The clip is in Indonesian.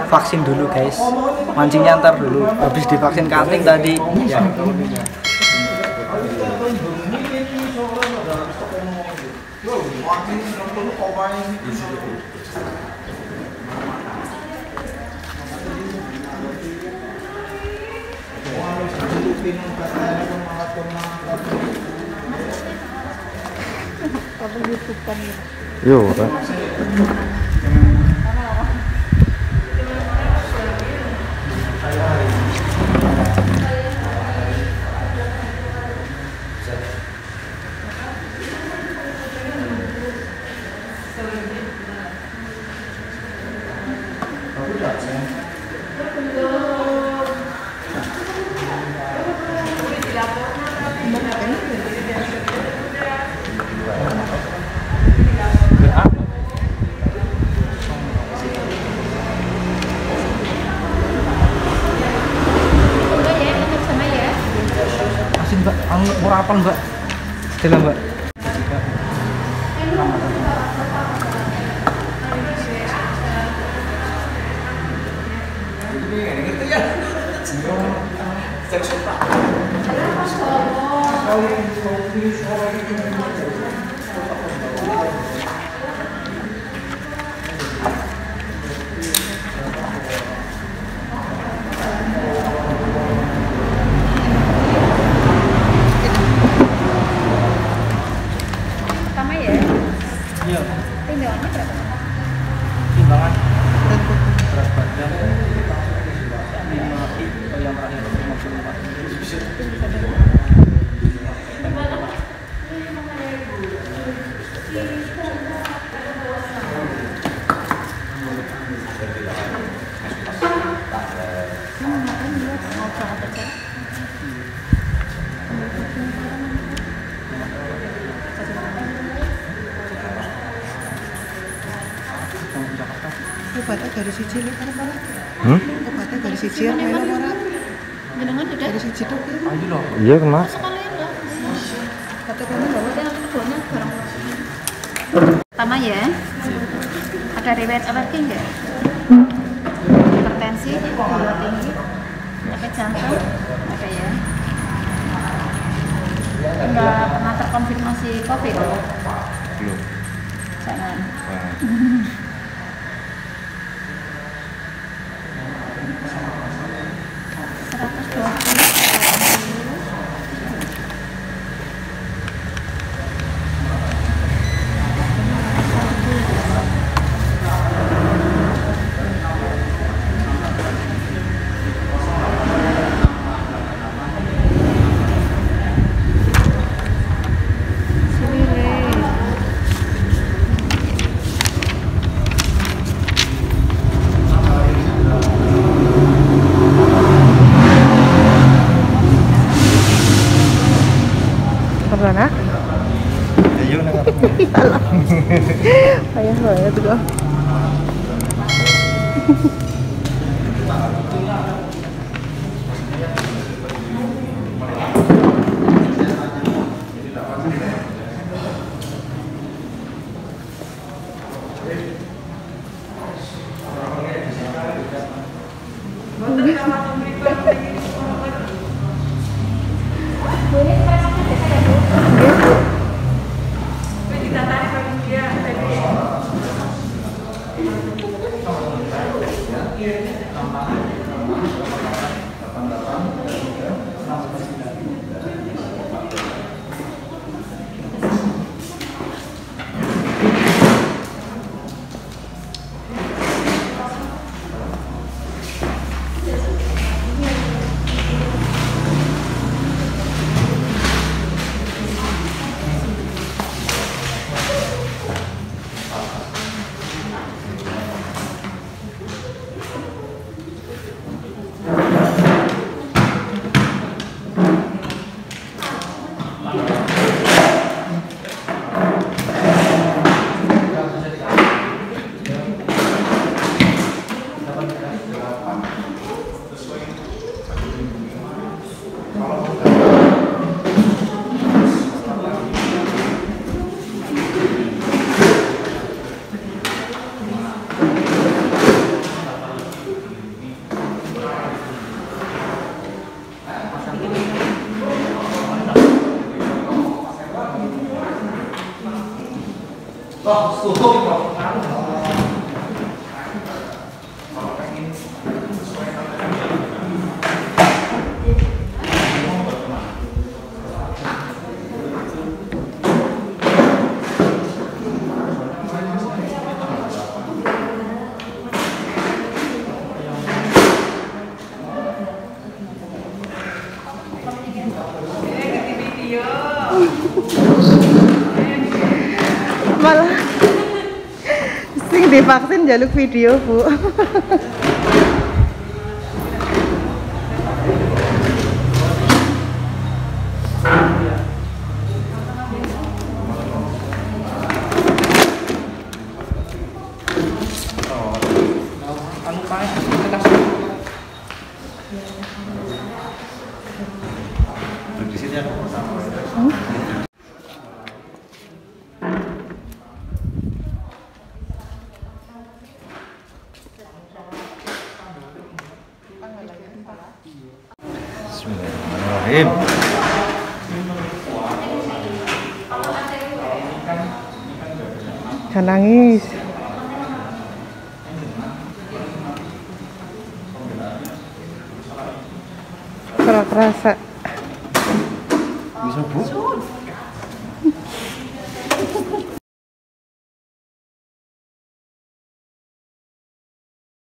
vaksin dulu guys, mancingnya ntar dulu, habis divaksin cutting tadi ya. Yo, Pak. Mbak, murah apa Mbak? Stella Mbak. Timbangannya berapa? Timbangan berat badan 5 kilo, yang terakhir 54. Obatnya dari siji lho kan ora? Obatnya dari siji ya ora ora. Jenengan tidak Dari siji tok. Ayo loh. Iya, kenapa? sekalian loh. Kata kamu bawa Udah keduanya bareng. Pertama ya. Ada riwayat alergi enggak? Hipertensi, gula tinggi, penyakit jantung, ada ya. Enggak pernah terkonfirmasi COVID? Belum. Jangan. Nah. Pernah? Ayo nak. Payah banget kok. divaksin jaluk video, Bu. Di sini ya. Bismillahirrahmanirrahim. Jangan nangis. Kerasa. Bisa, Bu?